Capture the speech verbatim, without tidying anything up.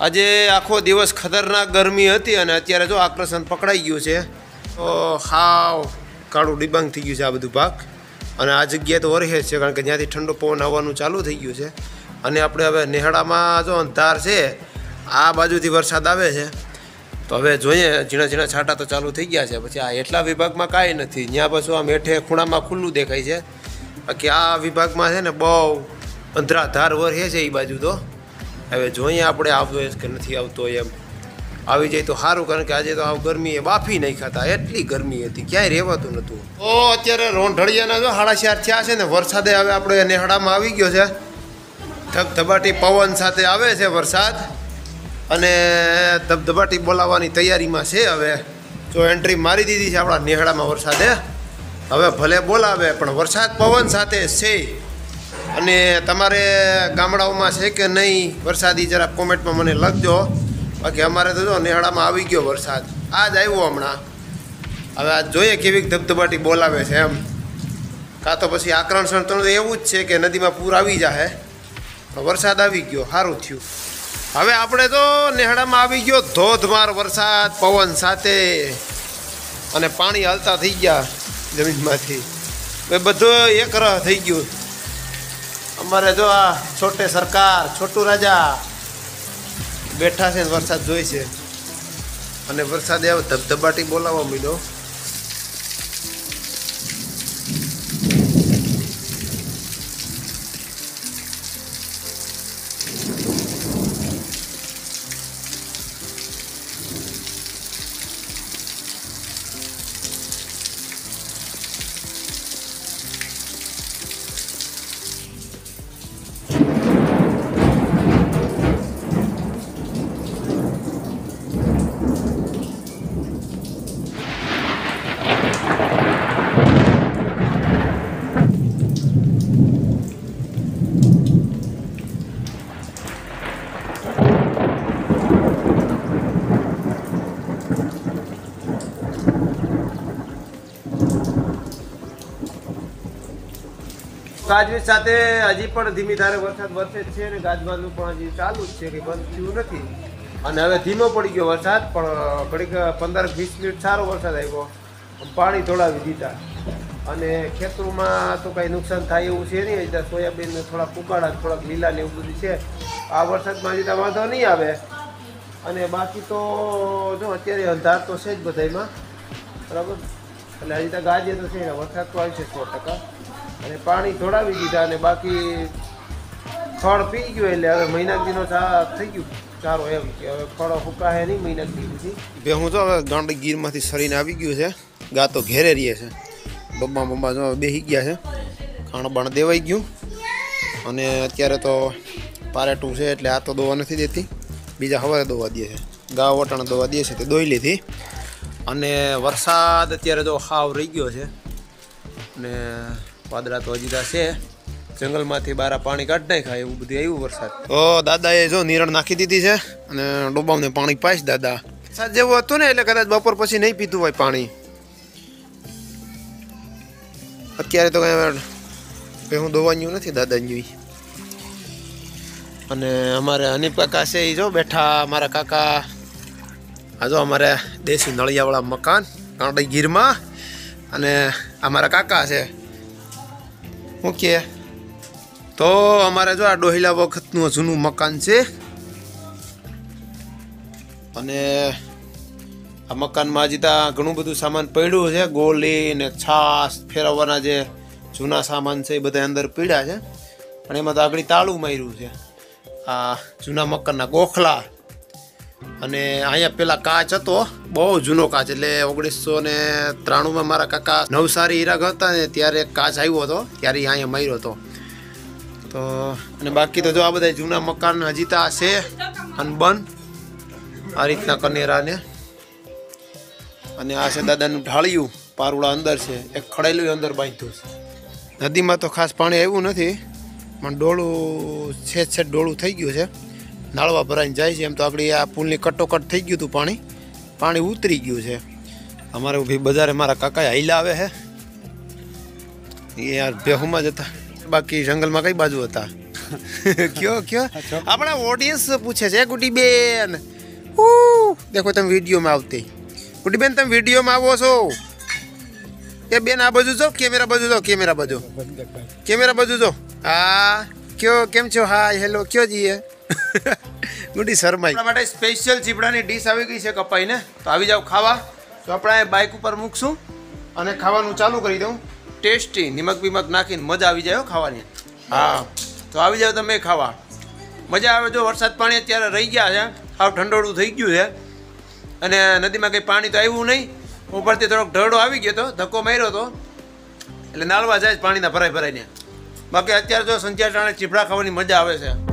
આજે આખો દિવસ ખતરનાક ગરમી હતી અને અત્યારે જો આકર્ષણ પકડાઈ ગયું છે તો હાવ કાળું ડિબાંગ થઈ ગયું છે આ બધું પાક અને આ જગ્યાએ તો વરહે છે કારણ કે જ્યાંથી ઠંડો પવન આવવાનું ચાલુ થઈ ગયું છે અને આપણે હવે નેહડામાં જો અંધાર છે આ બાજુથી વરસાદ આવે છે તો હવે જોઈએ ઝીણા ઝીણા છાંટા તો ચાલુ થઈ ગયા છે પછી આ એટલા વિભાગમાં કાંઈ નથી ત્યાં પાછું આમ હેઠે ખૂણામાં ખુલ્લું દેખાય છે બાકી આ વિભાગમાં છે ને બહુ અંધરાધાર વરહે છે એ બાજુ તો હવે જોઈએ આપણે આવતો કે નથી આવતો એમ આવી જાય તો સારું કારણ કે આજે તો આવ ગરમીએ બાફી નહીં ખાતા એટલી ગરમી હતી ક્યાંય રહેવાતું નહોતું તો અત્યારે રોંઢળિયાના જો સાડા ચાર થયા છે ને વરસાદે હવે આપણે નેહડામાં આવી ગયો છે ધબધબાટી પવન સાથે આવે છે વરસાદ અને ધબધબાટી બોલાવવાની તૈયારીમાં છે હવે જો એન્ટ્રી મારી દીધી છે આપણા નેહડામાં વરસાદે હવે ભલે બોલાવે પણ વરસાદ પવન સાથે છે અને તમારે ગામડાઓમાં છે કે નહીં વરસાદી જરા કોમેન્ટમાં મને લખજો બાકી અમારે તો જો નેહડામાં આવી ગયો વરસાદ આજ આવ્યો હમણાં હવે આજ જોઈએ કેવી ધબધબાટી બોલાવે છે એમ કાં તો પછી આક્રમણ તો એવું જ છે કે નદીમાં પૂર આવી જાય વરસાદ આવી ગયો સારું થયું હવે આપણે તો નેહડામાં આવી ગયો ધોધમાર વરસાદ પવન સાથે અને પાણી હાલતા થઈ ગયા જમીનમાંથી એ બધું એક રહ થઈ ગયું અમારે જો આ છોટે સરકાર છોટું રાજા બેઠા છે ને વરસાદ જોઈ છે અને વરસાદે હવે ધબધબાટી બોલાવવા માંડ્યો ગાજવીજ સાથે હજી પણ ધીમી ધારે વરસાદ વરસે જ છે અને ગાજબાજનું પણ હજી ચાલુ જ છે કે બંધ થયું નથી અને હવે ધીમો પડી ગયો વરસાદ પણ ઘડીક પંદર વીસ મિનિટ સારો વરસાદ આવ્યો પાણી ધોળાવી દીધા અને ખેતરોમાં તો કાંઈ નુકસાન થાય એવું છે નહીં ત્યાં સોયાબીન થોડાક ઉકાળા થોડાક લીલા ને એવું બધું છે આ વરસાદમાં હજી વાંધો નહીં આવે અને બાકી તો જો અત્યારે અંધાર તો છે જ બધામાં બરાબર એટલે હજી તો ગાજે તો છે વરસાદ તો આવશે સો ટકા અને પાણી ધોળાવી દીધા અને બાકી ખડ પી ગયું એટલે હવે મહિના દીનો ચા થઈ ગયું ચારો એમ કે હવે ખડો ફૂકાય નહીં મહિના દી પછી બે હું તો હવે ગાંડી ગીરમાંથી સરીને આવી ગયું છે ગા તો ઘેરે રહીએ છે બબ્બા બબ્બા જો બેસી ગયા છે ખાણ બાણ દેવાઈ ગયું અને અત્યારે તો પારેટું છે એટલે આ તો દોવા નથી દેતી બીજા સવારે દોવા દે છે ગા વટાણા દોવા દે છે તે દોઈ લીધી અને વરસાદ અત્યારે તો હાવ રહી ગયો છે અને વાદળા તો હજી છે જંગલમાંથી બારા પાણી કાઢ નાખાય એવું બધું આવ્યું વરસાદ તો દાદાએ જો નિરણ નાખી દીધી છે અને ડોબાને પાણી પાઈશ દાદા વરસાદ જેવું હતું ને એટલે કદાચ બપોર પછી નહીં પીતું હોય પાણી અત્યારે તો કઈ હું દોવાનું નથી દાદાને જોઈ અને અમારે હનીફ કાકા છે એ જો બેઠા અમારા કાકા આ જો અમારે દેશી નળિયાવાળા મકાન કાંડી ગીરમાં અને અમારા કાકા છે શું કે તો અમારે જો આ ડોહિલા વખતનું જૂનું મકાન છે અને આ મકાનમાં હજી ત્યાં ઘણું બધું સામાન પડ્યું છે ગોળી ને છાશ ફેરવવાના જે જૂના સામાન છે એ બધા અંદર પીડ્યા છે પણ એમાં તો આગળ તાળું માર્યું છે આ જૂના મકાનના ગોખલા અને અહીંયા પેલા કાચ હતો બહુ જૂનો કાચ એટલે ઓગણીસો ને ત્રાણુંમાં મારા કાકા નવસારી હીરાગ હતા ને ત્યારે કાચ આવ્યો હતો ત્યારે અહીંયા માર્યો હતો તો અને બાકી તો જો આ બધા જૂના મકાન હજી તો છે અનબન આ રીતના કનેરાને અને આ છે દાદાનું ઢાળિયું પારુડા અંદર છે એક ખડેલું અંદર બાંધ્યું છે નદીમાં તો ખાસ પાણી આવ્યું નથી પણ ડોળું છેદ છેદ ડોળું થઈ ગયું છે નાળવા ભરાઈને જાય છે એમ તો આગળ આ પુલની કટોકટ થઈ ગયું હતું પાણી પાણી ઉતરી ગયું છે અમારે ભાઈ બજારે મારા કાકા હાઈલા આવે છે એ યાર ભેહુમાં જ હતા બાકી જંગલમાં કઈ બાજુ હતા કયો કયો આપણા ઓડિયન્સ પૂછે છે ગુડી બેન ઉ દેખો તમે વિડીયોમાં આવતી ગુડી બેન તમે વિડીયોમાં આવો છો એ બેન આ બાજુ જો કેમેરા બાજુ જો કેમેરા બાજુ કેમેરા બાજુ જો હા કયો કેમ છો હાય હેલો કયો જીએ ગુડી શર્માઈ આપણા માટે સ્પેશિયલ ચીપડાની ડીશ આવી ગઈ છે કપાઈને તો આવી જાવ ખાવા તો આપણે બાઇક ઉપર મૂકશું અને ખાવાનું ચાલુ કરી દઉં ટેસ્ટી નિમક બિમક નાખીને મજા આવી જાય ખાવાની હા તો આવી જાવ તમે ખાવા મજા આવે જો વરસાદ પાણી અત્યારે રહી ગયા છે સાવ ઠંડોળું થઈ ગયું છે અને નદીમાં કંઈ પાણી તો આવ્યું નહીં ઉપરથી થોડોક ઢળો આવી ગયો હતો ધક્કો માર્યો હતો એટલે નાળવા જાય પાણીના ભરાઈ ભરાઈને બાકી અત્યારે જો સંચાર ટાણે ચીપડા ખાવાની મજા આવે છે